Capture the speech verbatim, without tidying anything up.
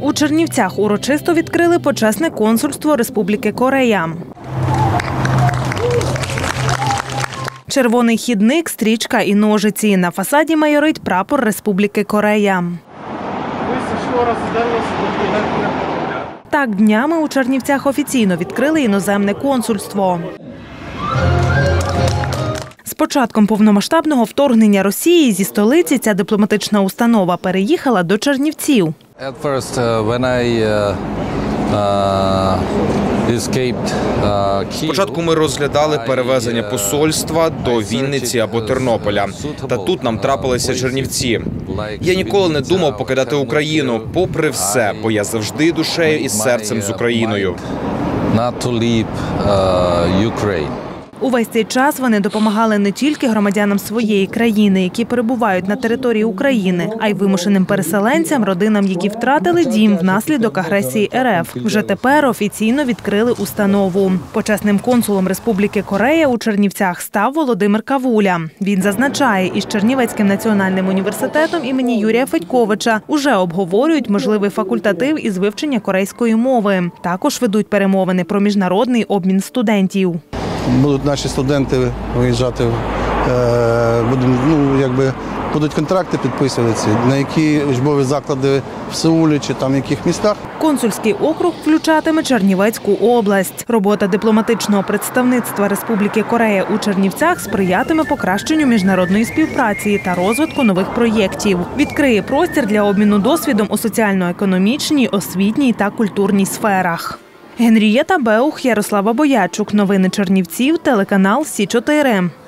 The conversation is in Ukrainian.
У Чернівцях урочисто відкрили почесне консульство Республіки Корея. Червоний хідник, стрічка і ножиці. На фасаді майорить прапор Республіки Корея. Так, днями у Чернівцях офіційно відкрили іноземне консульство. З початком повномасштабного вторгнення Росії зі столиці ця дипломатична установа переїхала до Чернівців. Спочатку ми розглядали перевезення посольства до Вінниці або Тернополя. Та тут нам трапилися Чернівці. Я ніколи не думав покидати Україну, попри все, бо я завжди душею і серцем з Україною. Увесь цей час вони допомагали не тільки громадянам своєї країни, які перебувають на території України, а й вимушеним переселенцям, родинам, які втратили дім внаслідок агресії РФ. Вже тепер офіційно відкрили установу. Почесним консулом Республіки Корея у Чернівцях став Володимир Кавуля. Він зазначає, із Чернівецьким національним університетом імені Юрія Федьковича уже обговорюють можливий факультатив із вивчення корейської мови. Також ведуть перемовини про міжнародний обмін студентів. Будуть наші студенти виїжджати, будемо, ну, якби, будуть контракти підписуватися, на які учбові заклади в Сеулі чи там в яких містах. Консульський округ включатиме Чернівецьку область. Робота дипломатичного представництва Республіки Корея у Чернівцях сприятиме покращенню міжнародної співпраці та розвитку нових проєктів. Відкриє простір для обміну досвідом у соціально-економічній, освітній та культурній сферах. Генрієта Беух, Ярослава Боячук. Новини Чернівців, телеканал Сі чотири.